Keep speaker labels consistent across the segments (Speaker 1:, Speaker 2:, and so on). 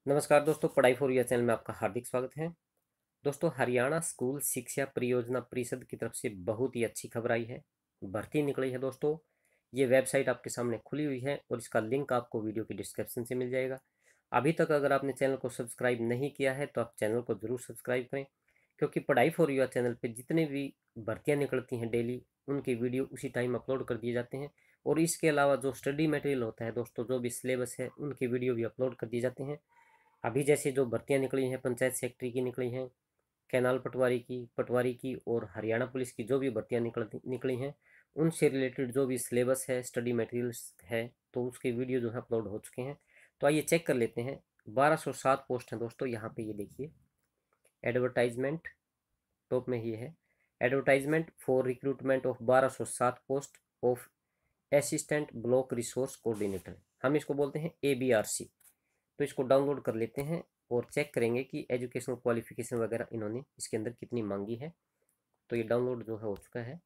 Speaker 1: नमस्कार दोस्तों, पढ़ाई फॉर ईयर चैनल में आपका हार्दिक स्वागत है। दोस्तों, हरियाणा स्कूल शिक्षा परियोजना परिषद की तरफ से बहुत ही अच्छी खबर आई है। भर्ती निकली है दोस्तों। ये वेबसाइट आपके सामने खुली हुई है और इसका लिंक आपको वीडियो के डिस्क्रिप्शन से मिल जाएगा। अभी तक अगर आपने चैनल को सब्सक्राइब नहीं किया है तो आप चैनल को जरूर सब्सक्राइब करें, क्योंकि पढ़ाई फॉर ईयर चैनल पर जितने भी भर्तियाँ निकलती हैं डेली, उनके वीडियो उसी टाइम अपलोड कर दिए जाते हैं। और इसके अलावा जो स्टडी मटेरियल होता है दोस्तों, जो भी सिलेबस है, उनके वीडियो भी अपलोड कर दिए जाते हैं। अभी जैसे जो भर्तियां निकली हैं, पंचायत सेक्रेटरी की निकली हैं, कैनाल पटवारी की और हरियाणा पुलिस की जो भी भर्तियां निकली हैं, उनसे रिलेटेड जो भी सिलेबस है, स्टडी मटेरियल्स है, तो उसके वीडियो जो है अपलोड हो चुके हैं। तो आइए चेक कर लेते हैं। 1207 पोस्ट हैं दोस्तों। यहाँ पे ये देखिए, एडवर्टाइजमेंट टॉप में ही है। Advertisement for recruitment of 1207 post of assistant block resource coordinator, हम इसको बोलते हैं ABRC। तो इसको डाउनलोड कर लेते हैं और चेक करेंगे कि एजुकेशनल क्वालिफिकेशन वगैरह इन्होंने इसके अंदर कितनी मांगी है। तो ये डाउनलोड जो है हो चुका है।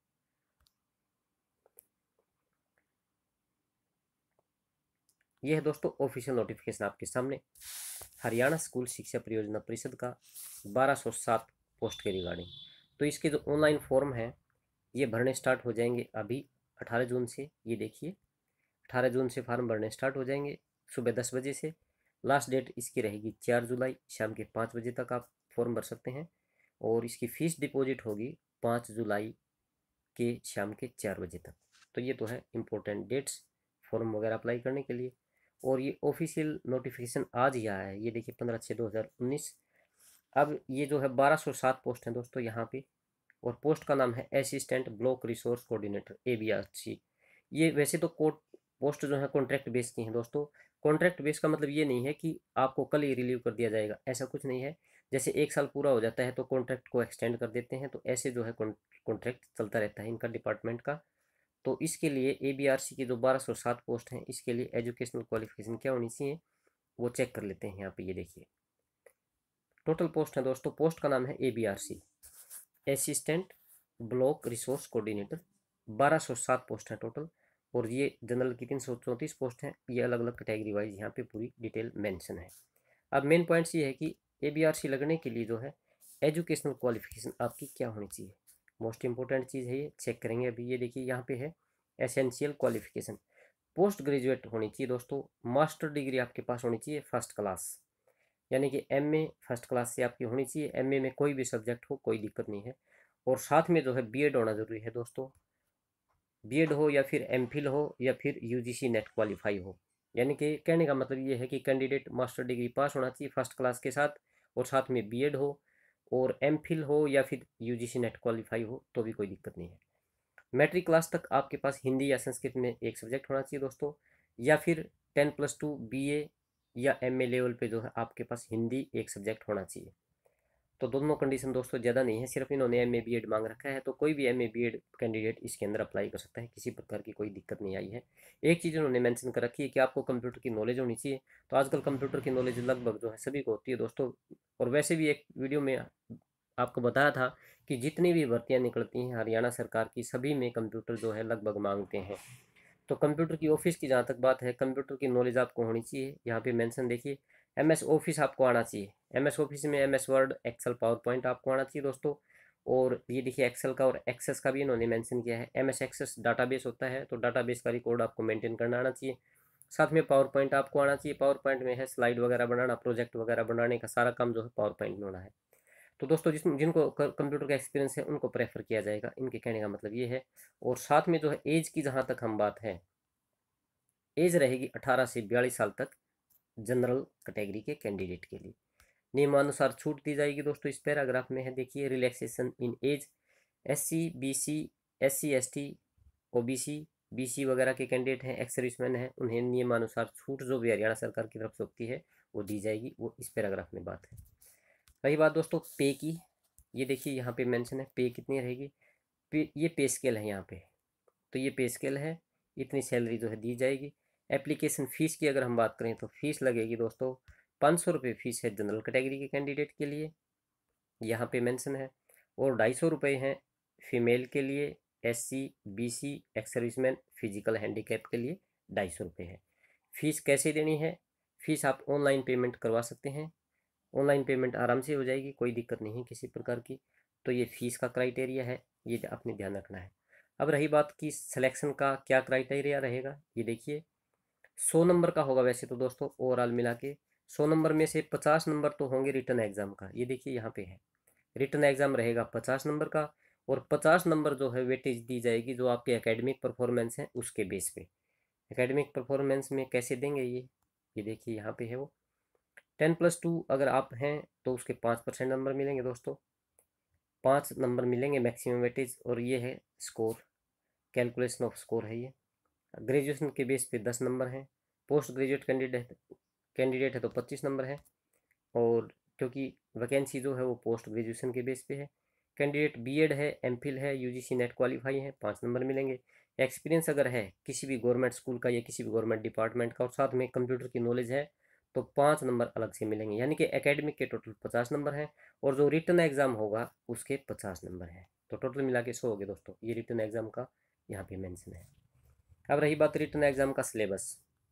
Speaker 1: ये है दोस्तों ऑफिशियल नोटिफिकेशन आपके सामने, हरियाणा स्कूल शिक्षा परियोजना परिषद का 1207 पोस्ट के रिगार्डिंग। तो इसके जो ऑनलाइन फॉर्म है, ये भरने स्टार्ट हो जाएंगे अभी 18 जून से। ये देखिए, 18 जून से फार्म भरने स्टार्ट हो जाएंगे सुबह 10 बजे से। लास्ट डेट इसकी रहेगी 4 जुलाई शाम के 5 बजे तक आप फॉर्म भर सकते हैं। और इसकी फ़ीस डिपॉजिट होगी 5 जुलाई के शाम के 4 बजे तक। तो ये तो है इम्पोर्टेंट डेट्स फॉर्म वगैरह अप्लाई करने के लिए। और ये ऑफिशियल नोटिफिकेशन आज ही आया है, ये देखिए 15/6/2019। अब ये जो है 1207 पोस्ट हैं दोस्तों यहाँ पे। और पोस्ट का नाम है assistant block resource coordinator ABRC। ये वैसे तो पोस्ट जो है कॉन्ट्रैक्ट बेस की हैं दोस्तों। कॉन्ट्रैक्ट बेस का मतलब ये नहीं है कि आपको कल ही रिलीव कर दिया जाएगा, ऐसा कुछ नहीं है। जैसे 1 साल पूरा हो जाता है तो कॉन्ट्रैक्ट को एक्सटेंड कर देते हैं, तो ऐसे जो है कॉन्ट्रैक्ट चलता रहता है इनका डिपार्टमेंट का। तो इसके लिए ABRC की जो 1207 पोस्ट हैं, इसके लिए एजुकेशनल क्वालिफिकेशन क्या होनी चाहिए वो चेक कर लेते हैं। यहाँ पे ये देखिए, टोटल पोस्ट है दोस्तों। पोस्ट का नाम है ABRC assistant block resource coordinator. 1207 post है टोटल। और ये जनरल की 334 पोस्ट हैं। ये अलग अलग कैटेगरी वाइज यहाँ पे पूरी डिटेल मेंशन है। अब मेन पॉइंट्स ये है कि ABRC लगने के लिए जो है एजुकेशनल क्वालिफिकेशन आपकी क्या होनी चाहिए। मोस्ट इंपॉर्टेंट चीज़ है, ये चेक करेंगे अभी। ये देखिए यहाँ पे है एसेंशियल क्वालिफिकेशन, पोस्ट ग्रेजुएट होनी चाहिए दोस्तों। मास्टर डिग्री आपके पास होनी चाहिए फर्स्ट क्लास, यानी कि MA फर्स्ट क्लास से आपकी होनी चाहिए। MA में कोई भी सब्जेक्ट हो, कोई दिक्कत नहीं है। और साथ में जो है BEd होना जरूरी है दोस्तों। BEd हो या फिर MPhil हो या फिर UGC नेट क्वालिफाई हो। यानी कि कहने का मतलब ये है कि कैंडिडेट मास्टर डिग्री पास होना चाहिए फर्स्ट क्लास के साथ, और साथ में BEd हो और MPhil हो या फिर UGC नेट क्वालिफाई हो, तो भी कोई दिक्कत नहीं है। मैट्रिक क्लास तक आपके पास हिंदी या संस्कृत में एक सब्जेक्ट होना चाहिए दोस्तों, या फिर 10+2 BA या MA लेवल पे जो है आपके पास हिंदी एक सब्जेक्ट होना चाहिए। तो दोनों कंडीशन दोस्तों ज़्यादा नहीं है, सिर्फ इन्होंने MA BEd मांग रखा है। तो कोई भी MA BEd कैंडिडेट इसके अंदर अप्लाई कर सकता है, किसी प्रकार की कोई दिक्कत नहीं आई है। एक चीज़ उन्होंने मेंशन कर रखी है कि आपको कंप्यूटर की नॉलेज होनी चाहिए। तो आजकल कंप्यूटर की नॉलेज लगभग जो है सभी को होती है दोस्तों। और वैसे भी एक वीडियो में आपको बताया था कि जितनी भी भर्तियाँ निकलती हैं हरियाणा सरकार की, सभी में कंप्यूटर जो है लगभग मांगते हैं। तो कंप्यूटर की ऑफिस की जहाँ तक बात है, कंप्यूटर की नॉलेज आपको होनी चाहिए। यहाँ पे मेंशन देखिए, MS ऑफिस आपको आना चाहिए। MS ऑफिस में MS word, excel, power point आपको आना चाहिए दोस्तों। और ये देखिए एक्सेल का और एक्सेस का भी इन्होंने मेंशन किया है। MS एक्सेस डाटाबेस होता है, तो डाटाबेस का रिकॉर्ड आपको मेंटेन करना आना चाहिए। साथ में पावर पॉइंट आपको आना चाहिए। पावर पॉइंट में है स्लाइड वगैरह बनाना, प्रोजेक्ट वगैरह बनाने का सारा काम जो है पावर पॉइंट में होना है। तो दोस्तों जिनको कंप्यूटर का एक्सपीरियंस है उनको प्रेफर किया जाएगा, इनके कहने का मतलब ये है। और साथ में जो है एज की जहाँ तक हम बात है, एज रहेगी 18 से 42 साल तक जनरल कैटेगरी के कैंडिडेट के लिए। नियमानुसार छूट दी जाएगी दोस्तों। इस पैराग्राफ में है देखिए, relaxation in age. SC BC SC ST OBC BC वगैरह के कैंडिडेट हैं, एक्स सर्विसमैन हैं, उन्हें नियमानुसार छूट जो भी हरियाणा सरकार की तरफ से होती है वो दी जाएगी। वो इस पैराग्राफ में बात है। रही बात दोस्तों पे की, ये देखिए यहाँ पे मेंशन है पे कितनी रहेगी। ये पे स्केल है यहाँ पे। तो ये पे स्केल है, इतनी सैलरी जो है दी जाएगी। एप्लीकेशन फ़ीस की अगर हम बात करें तो फीस लगेगी दोस्तों 500 रुपये फीस है जनरल कैटेगरी के कैंडिडेट के लिए, यहाँ पे मेंशन है। और 250 रुपये हैं फीमेल के लिए, SC BC ex serviceman physical handicap के लिए 250 रुपये है। फीस कैसे देनी है, फीस आप ऑनलाइन पेमेंट करवा सकते हैं, ऑनलाइन पेमेंट आराम से हो जाएगी, कोई दिक्कत नहीं है किसी प्रकार की। तो ये फीस का क्राइटेरिया है, ये आपने ध्यान रखना है। अब रही बात कि सिलेक्शन का क्या क्राइटेरिया रहेगा, ये देखिए 100 नंबर का होगा वैसे तो दोस्तों, ओवरऑल मिला के 100 नंबर में से 50 नंबर तो होंगे रिटर्न एग्जाम का। ये देखिए यहाँ पे है, रिटर्न एग्जाम रहेगा 50 नंबर का, और 50 नंबर जो है वेटेज दी जाएगी जो आपके एकेडमिक परफॉर्मेंस है उसके बेस पे। एकेडमिक परफॉर्मेंस में कैसे देंगे ये देखिए यहाँ पे है वो 10+2 अगर आप हैं तो उसके 5% नंबर मिलेंगे दोस्तों, 5 नंबर मिलेंगे मैक्सिमम वेटेज। और ये है स्कोर, कैलकुलेशन ऑफ स्कोर है ये। ग्रेजुएशन के बेस पे 10 नंबर हैं, पोस्ट ग्रेजुएट कैंडिडेट है तो 25 नंबर है, और क्योंकि वैकेंसी जो है वो पोस्ट ग्रेजुएशन के बेस पे है। कैंडिडेट बीएड है, एमफिल है, यूजीसी नेट क्वालिफाई है, 5 नंबर मिलेंगे। एक्सपीरियंस अगर है किसी भी गवर्नमेंट स्कूल का या किसी भी गवर्नमेंट डिपार्टमेंट का और साथ में कंप्यूटर की नॉलेज है तो 5 नंबर अलग से मिलेंगे, यानी कि एकेडमिक के टोटल 50 नंबर हैं और जो रिटर्न एग्जाम होगा उसके 50 नंबर हैं, तो टोटल मिला के 100 हो गए दोस्तों। ये रिटर्न एग्जाम का यहाँ पे मेंशन है। अब रही बात रिटर्न एग्जाम का सिलेबस,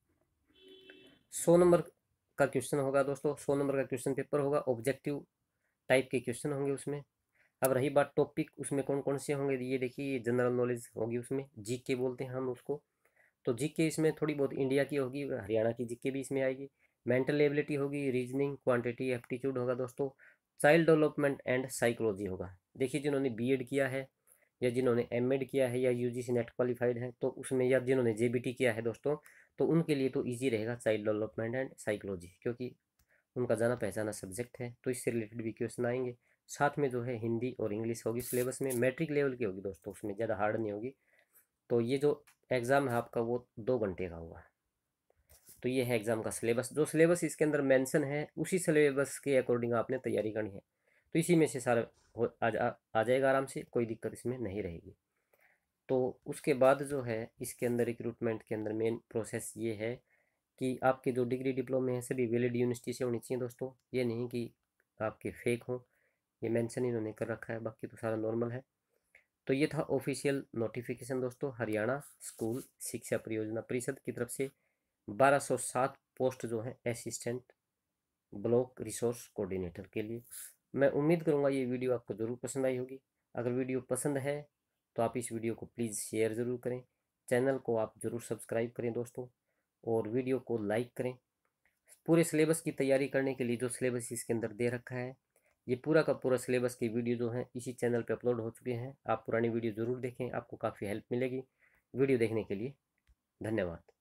Speaker 1: 100 नंबर का क्वेश्चन होगा दोस्तों, 100 नंबर का क्वेश्चन पेपर होगा, ऑब्जेक्टिव टाइप के क्वेश्चन होंगे उसमें। अब रही बात टॉपिक उसमें कौन कौन से होंगे, ये देखिए ये जनरल नॉलेज होगी, उसमें जीके बोलते हैं हम उसको, तो जीके इसमें थोड़ी बहुत इंडिया की होगी, हरियाणा की जीके भी इसमें आएगी। मेंटल एबिलिटी होगी, रीजनिंग, क्वांटिटी एप्टीट्यूड होगा दोस्तों, चाइल्ड डेवलपमेंट एंड साइकोलॉजी होगा। देखिए जिन्होंने बीएड किया है या जिन्होंने एमएड किया है या यूजीसी नेट क्वालिफाइड है तो उसमें, या जिन्होंने जेबीटी किया है दोस्तों, तो उनके लिए तो ईजी रहेगा चाइल्ड डेवलपमेंट एंड साइकोलॉजी, क्योंकि उनका जाना पहचाना सब्जेक्ट है तो इससे रिलेटेड भी क्वेश्चन आएंगे। साथ में जो है हिंदी और इंग्लिश होगी सिलेबस में, मैट्रिक लेवल की होगी दोस्तों, उसमें ज़्यादा हार्ड नहीं होगी। तो ये जो एग्ज़ाम है आपका वो 2 घंटे का होगा। तो ये है एग्ज़ाम का सिलेबस, जो सिलेबस इसके अंदर मेंशन है उसी सिलेबस के अकॉर्डिंग आपने तैयारी करनी है, तो इसी में से सारा आ जाएगा आराम से, कोई दिक्कत इसमें नहीं रहेगी। तो उसके बाद जो है इसके अंदर रिक्रूटमेंट के अंदर मेन प्रोसेस ये है कि आपके जो डिग्री डिप्लोमे हैं सभी वैलिड यूनिवर्सिटी से होनी चाहिए दोस्तों, ये नहीं कि आपके फेक हों, ये मेंशन इन्होंने कर रखा है, बाकी तो सारा नॉर्मल है। तो ये था ऑफिशियल नोटिफिकेशन दोस्तों, हरियाणा स्कूल शिक्षा परियोजना परिषद की तरफ से 1207 पोस्ट जो है असिस्टेंट ब्लॉक रिसोर्स कोऑर्डिनेटर के लिए। मैं उम्मीद करूँगा ये वीडियो आपको ज़रूर पसंद आई होगी। अगर वीडियो पसंद है तो आप इस वीडियो को प्लीज़ शेयर ज़रूर करें, चैनल को आप ज़रूर सब्सक्राइब करें दोस्तों, और वीडियो को लाइक करें। पूरे सिलेबस की तैयारी करने के लिए जो सिलेबस इसके अंदर दे रखा है, ये पूरा का पूरा सिलेबस की वीडियो जो है इसी चैनल पे अपलोड हो चुके हैं, आप पुरानी वीडियो ज़रूर देखें, आपको काफ़ी हेल्प मिलेगी। वीडियो देखने के लिए धन्यवाद।